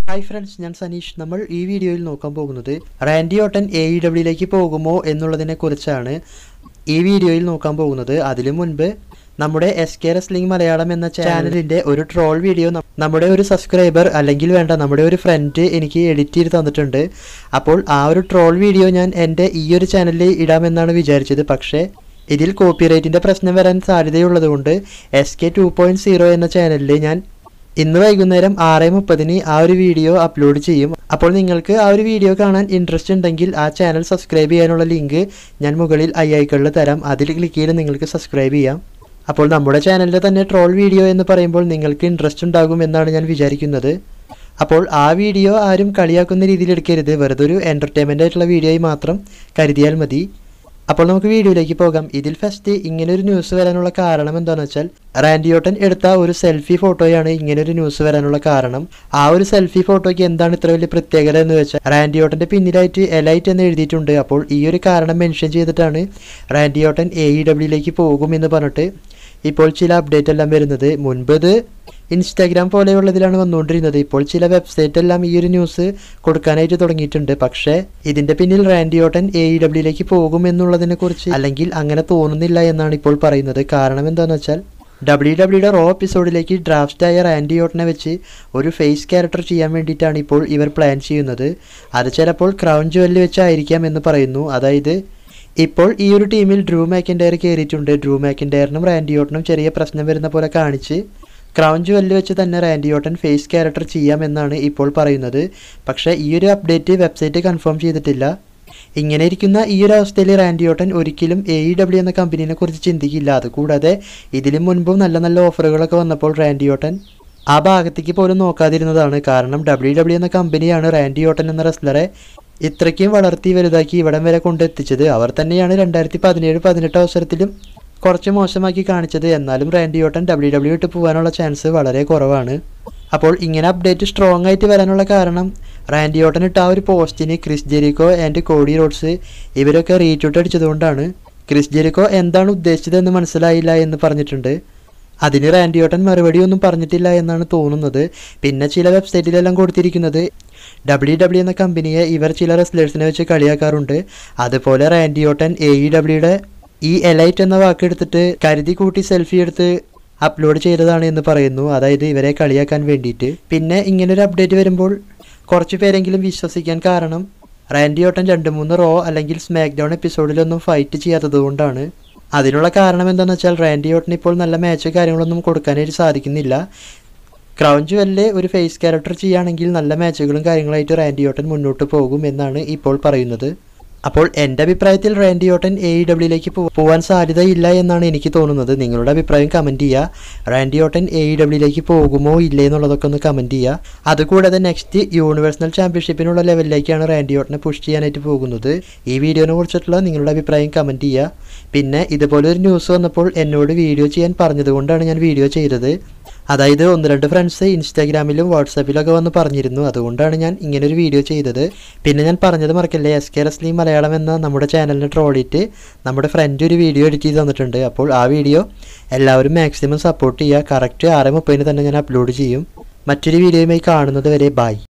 Hi friends, ഞാൻ സനീഷ്. നമ്മൾ ഈ വീഡിയോയിൽ നോക്കാൻ പോകുന്നത് റാൻഡി ഓർട്ടൻ AEWയിലേക്ക് പോകുമോ എന്നുള്ളതിനെ കുറിച്ചാണ് ഈ വീഡിയോയിൽ നോക്കാൻ പോകുന്നത്. അതിനു മുൻപ് നമ്മുടെ SK റെസ്ലിംഗ് മലയാളം എന്ന ചാനലിൻ്റെ ഒരു ട്രോൾ വീഡിയോ നമ്മുടെ ഒരു സബ്സ്ക്രൈബർ അല്ലെങ്കിൽ നമ്മുടെ ഒരു ഫ്രണ്ട് എനിക്ക് എഡിറ്റ് ചെയ്ത് തന്നിട്ടുണ്ട്. അപ്പോൾ ആ ഒരു ട്രോൾ വീഡിയോ ഞാൻ എൻ്റെ ഈ ഒരു ചാനലിൽ ഇടാമെന്നാണ് വിചാരിച്ചത്. പക്ഷേ ഇതിൽ കോപ്പിറൈറ്റിൻ്റെ പ്രശ്നം വരാൻ സാധ്യതയുള്ളതുകൊണ്ട് SK 2.0 എന്ന ചാനലിൽ ഞാൻ ഇന്ന് വൈകുന്നേരം 6:30 ആ ഒരു വീഡിയോ അപ്ലോഡ് ചെയ്യും. അപ്പോൾ നിങ്ങൾക്ക് ആ ഒരു വീഡിയോ കാണാൻ ഇൻട്രസ്റ്റ് ഉണ്ടെങ്കിൽ ആ ചാനൽ സബ്സ്ക്രൈബ് ചെയ്യാനുള്ള ലിങ്ക് ഞാൻ മുകളിൽ ഐക്കണിൽ തരാം. അതിൽ ക്ലിക്ക് ചെയ്ത് നിങ്ങൾക്ക് സബ്സ്ക്രൈബ് ചെയ്യാം. അപ്പോൾ നമ്മുടെ ചാനലിൻ്റെ തന്നെ ട്രോൾ വീഡിയോ എന്ന് പറയുമ്പോൾ നിങ്ങൾക്ക് ഇൻട്രസ്റ്റ് ഉണ്ടാകും എന്നാണ് ഞാൻ വിചാരിക്കുന്നത്. അപ്പോൾ ആ വീഡിയോ ആരും കളിയാക്കുന്ന രീതിയിൽ എടുക്കരുത്. വെറുതെ ഒരു എൻ്റർടൈൻമെൻ്റ് ആയിട്ടുള്ള വീഡിയോയിൽ മാത്രം കരുതിയാൽ മതി. അപ്പോൾ നമുക്ക് വീഡിയോയിലേക്ക് പോകാം. ഇതിൽ ഫസ്റ്റ് ഇങ്ങനൊരു ന്യൂസ് വരാനുള്ള കാരണം എന്താണെന്ന് വെച്ചാൽ റാൻഡി ഓർട്ടൻ എടുത്ത ഒരു സെൽഫി ഫോട്ടോയാണ് ഇങ്ങനൊരു ന്യൂസ് വരാനുള്ള കാരണം. ആ ഒരു സെൽഫി ഫോട്ടോയ്ക്ക് എന്താണ് ഇത്ര വലിയ പ്രത്യേകത എന്ന് വെച്ചാൽ റാൻഡി ഓർട്ടൻ്റെ പിന്നിലായിട്ട് എലൈറ്റ് എന്ന് എഴുതിയിട്ടുണ്ട്. അപ്പോൾ ഈ ഒരു കാരണം മെൻഷൻ ചെയ്തിട്ടാണ് റാൻഡി ഓർട്ടൻ AEWയിലേക്ക് പോകുമെന്ന് പറഞ്ഞിട്ട് ഇപ്പോൾ ചില അപ്ഡേറ്റ് എല്ലാം വരുന്നത്. മുൻപ് ഇത് ഇൻസ്റ്റാഗ്രാം പോലെയുള്ളതിലാണ് വന്നുകൊണ്ടിരുന്നത്. ഇപ്പോൾ ചില വെബ്സൈറ്റ് എല്ലാം ഈ ഒരു ന്യൂസ് കൊടുക്കാനായിട്ട് തുടങ്ങിയിട്ടുണ്ട്. പക്ഷേ ഇതിൻ്റെ പിന്നിൽ റാൻഡി ഓർട്ടൻ AEWയിലേക്ക് പോകുമെന്നുള്ളതിനെ കുറിച്ച് അല്ലെങ്കിൽ അങ്ങനെ തോന്നുന്നില്ല എന്നാണ് ഇപ്പോൾ പറയുന്നത്. കാരണം എന്താണെന്ന് വെച്ചാൽ WWE റോ എപ്പിസോഡിലേക്ക് ഡ്രാഫ്റ്റായ റാൻഡി ഓർട്ടനെ വെച്ച് ഒരു ഫേസ് ക്യാരക്ടർ ചെയ്യാൻ വേണ്ടിയിട്ടാണ് ഇപ്പോൾ ഇവർ പ്ലാൻ ചെയ്യുന്നത്. അത് ചിലപ്പോൾ ക്രൗൺ ജുവലിൽ വെച്ചായിരിക്കാം എന്ന് പറയുന്നു. അതായത് ഇപ്പോൾ ഈ ഒരു ടീമിൽ ഡ്രൂ മാക്കിൻഡയർ കയറിയിട്ടുണ്ട്. ഡ്രൂ മാക്കിൻഡയറിനും റാൻഡി ഓർട്ടനും ചെറിയ പ്രശ്നം വരുന്ന പോലെ കാണിച്ച് ക്രൗൺ ജുവലിൽ വെച്ച് തന്നെ റാൻഡി ഓർട്ടൻ ഫേസ് ക്യാരക്ടർ ചെയ്യാമെന്നാണ് ഇപ്പോൾ പറയുന്നത്. പക്ഷേ ഈ ഒരു അപ്ഡേറ്റ് വെബ്സൈറ്റ് കൺഫേം ചെയ്തിട്ടില്ല. ഇങ്ങനെ ഇരിക്കുന്ന ഈ ഒരു അവസ്ഥയിൽ റാൻഡി ഓർട്ടൻ ഒരിക്കലും AEW എന്ന കമ്പനീനെ കുറിച്ച് ചിന്തിക്കില്ല. അതുകൂടാതെ ഇതിലും മുൻപും നല്ല നല്ല ഓഫറുകളൊക്കെ വന്നപ്പോൾ റാൻഡി ഓർട്ടൻ ആ ഭാഗത്തേക്ക് പോലും നോക്കാതിരുന്നതാണ്. കാരണം WWE എന്ന കമ്പനിയാണ് റാൻഡി ഓർട്ടൻ എന്ന റെസ്ലറെ ഇത്രയ്ക്കും വളർത്തി വലുതാക്കി ഇവിടം വരെ കൊണ്ടെത്തിച്ചത്. അവർ തന്നെയാണ് 2017-18 അവസരത്തിലും കുറച്ച് മോശമാക്കി കാണിച്ചത്. എന്നാലും റാൻഡി ഓർട്ടൻ WWE വിട്ട് പോകാനുള്ള ചാൻസ് വളരെ കുറവാണ്. അപ്പോൾ ഇങ്ങനെ അപ്ഡേറ്റ് സ്ട്രോങ് ആയിട്ട് വരാനുള്ള കാരണം റാൻഡി ഓർട്ടൻ ഇട്ട ആ ഒരു പോസ്റ്റിന് Chris Jericho and Cody Rhodes ഇവരൊക്കെ റീട്വീറ്റ് അടിച്ചതുകൊണ്ടാണ്. ക്രിസ് ജെറിക്കോ എന്താണ് ഉദ്ദേശിച്ചതെന്ന് മനസ്സിലായില്ല എന്ന് പറഞ്ഞിട്ടുണ്ട്. അതിന് റാൻഡി ഓർട്ടൻ മറുപടി ഒന്നും പറഞ്ഞിട്ടില്ല എന്നാണ് തോന്നുന്നത്. പിന്നെ ചില വെബ്സൈറ്റിലെല്ലാം കൊടുത്തിരിക്കുന്നത് WWE എന്ന കമ്പനിയെ ഇവർ ചില റെസ്ലേഴ്സിനെ വെച്ച് കളിയാക്കാറുണ്ട്. അതുപോലെ റാൻഡി ഓർട്ടൻ AEWയുടെ ഈ എലൈറ്റ് എന്ന വാക്കെടുത്തിട്ട് കരുതി കൂട്ടി സെൽഫി എടുത്ത് അപ്ലോഡ് ചെയ്തതാണ് എന്ന് പറയുന്നു. അതായത് ഇവരെ കളിയാക്കാൻ വേണ്ടിയിട്ട്. പിന്നെ ഇങ്ങനൊരു അപ്ഡേറ്റ് വരുമ്പോൾ കുറച്ച് പേരെങ്കിലും വിശ്വസിക്കാൻ കാരണം റാൻഡി ഓർട്ടൻ 2-3 റോ അല്ലെങ്കിൽ സ്മാക്ക് ഡൗൺ എപ്പിസോഡിലൊന്നും ഫൈറ്റ് ചെയ്യാത്തത് കൊണ്ടാണ്. അതിനുള്ള കാരണം എന്താണെന്ന് വെച്ചാൽ റാൻഡി ഓർട്ടൻ ഇപ്പോൾ നല്ല മാച്ച് കാര്യങ്ങളൊന്നും കൊടുക്കാനായിട്ട് സാധിക്കുന്നില്ല. ക്രൗൺ ജുവലിലെ ഒരു ഫേസ് ക്യാരക്ടർ ചെയ്യുകയാണെങ്കിൽ നല്ല മാച്ചുകളും കാര്യങ്ങളായിട്ട് റാൻഡി ഓർട്ടൻ മുന്നോട്ട് പോകും എന്നാണ് ഇപ്പോൾ പറയുന്നത്. അപ്പോൾ എൻ്റെ അഭിപ്രായത്തിൽ റാൻഡി ഓർട്ടൻ AEWയിലേക്ക് പോകാൻ സാധ്യതയില്ല എന്നാണ് എനിക്ക് തോന്നുന്നത്. നിങ്ങളുടെ അഭിപ്രായം കമൻറ്റ് ചെയ്യുക. റാൻഡി ഓർട്ടൻ AEWയിലേക്ക് പോകുമോ ഇല്ലേ എന്നുള്ളതൊക്കെ ഒന്ന് കമൻറ്റ് ചെയ്യുക. അതുകൂടാതെ നെക്സ്റ്റ് യൂണിവേഴ്സൽ ചാമ്പ്യൻഷിപ്പിനുള്ള ലെവലിലേക്കാണ് റാൻഡി ഓർട്ടനെ പുഷ് ചെയ്യാനായിട്ട് പോകുന്നത്. ഈ വീഡിയോനെ കുറിച്ചിട്ടുള്ള നിങ്ങളുടെ അഭിപ്രായം കമൻറ്റ് ചെയ്യുക. പിന്നെ ഇതുപോലൊരു ന്യൂസ് വന്നപ്പോൾ എന്നോട് വീഡിയോ ചെയ്യാൻ പറഞ്ഞതുകൊണ്ടാണ് ഞാൻ വീഡിയോ ചെയ്തത്. അതായത് 1-2 ഫ്രണ്ട്സ് ഇൻസ്റ്റാഗ്രാമിലും വാട്സാപ്പിലൊക്കെ വന്ന് പറഞ്ഞിരുന്നു. അതുകൊണ്ടാണ് ഞാൻ ഇങ്ങനൊരു വീഡിയോ ചെയ്തത്. പിന്നെ ഞാൻ പറഞ്ഞത് മറക്കല്ലേ, SK റെസ്ലിംഗ് മലയാളം എന്ന നമ്മുടെ ചാനലിനെ ട്രോളിയിട്ട് നമ്മുടെ ഫ്രണ്ട് ഒരു വീഡിയോ എഡിറ്റ് ചെയ്ത് തന്നിട്ടുണ്ട്. അപ്പോൾ ആ വീഡിയോ എല്ലാവരും മാക്സിമം സപ്പോർട്ട് ചെയ്യുക. കറക്റ്റ് 6:30 തന്നെ ഞാൻ അപ്ലോഡ് ചെയ്യും. മറ്റൊരു വീഡിയോയുമായി കാണുന്നത് വരെ ബൈ.